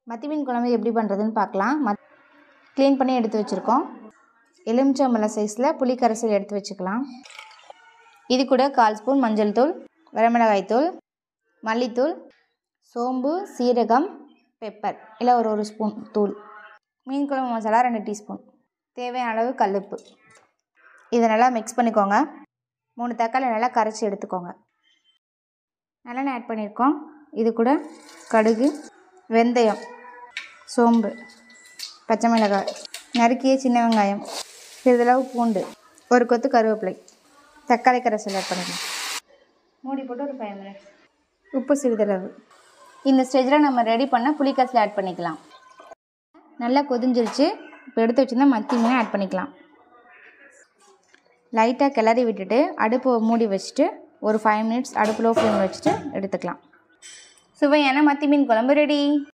மத்தி மீன் குழம்பு எப்படி பண்ணுறதுன்னு பார்க்கலாம். க்ளீன் பண்ணி எடுத்து வச்சுருக்கோம். எலுமிச்சம்பழம் சைஸில் புளி கரைசல் எடுத்து வச்சுக்கலாம். இது கூட 1/4 ஸ்பூன் மஞ்சள் தூள், வரமிளகாய் தூள், மல்லித்தூள், சோம்பு, சீரகம், பெப்பர் இல்லை ஒரு ஸ்பூன் தூள், மீன் குழம்பு மசாலா 2 டீஸ்பூன், தேவையான அளவு கல்லுப்பு. இதை நல்லா மிக்ஸ் பண்ணிக்கோங்க. 3 தக்காளி நல்லா கரைச்சி எடுத்துக்கோங்க. நல்லெண்ணெய் ஆட் பண்ணியிருக்கோம். இது கூட கடுகு, வெந்தயம், சோம்பு, பச்சை மிளகாய், நறுக்கிய சின்ன வெங்காயம், சிறிதளவு பூண்டு, ஒரு கொத்து கருவேப்பிலை, தக்காளி கரைசல் ஆட் பண்ணிக்கலாம். மூடி போட்டு ஒரு 5 மினிட்ஸ். உப்பு சிறிதளவு. இந்த ஸ்டேஜில் நம்ம ரெடி பண்ண புளி கரைசல் ஆட் பண்ணிக்கலாம். நல்லா கொதிஞ்சிருச்சு. இப்போ எடுத்து வச்சுருந்தா மத்தி மீனை ஆட் பண்ணிக்கலாம். லைட்டாக கிளறி விட்டுட்டு அடுப்பை மூடி வச்சுட்டு ஒரு 5 மினிட்ஸ் அடுப்பு லோ ஃப்ளேமில் வச்சுட்டு எடுத்துக்கலாம். சுவையான மத்தி மீன் குழம்பு ரெடி.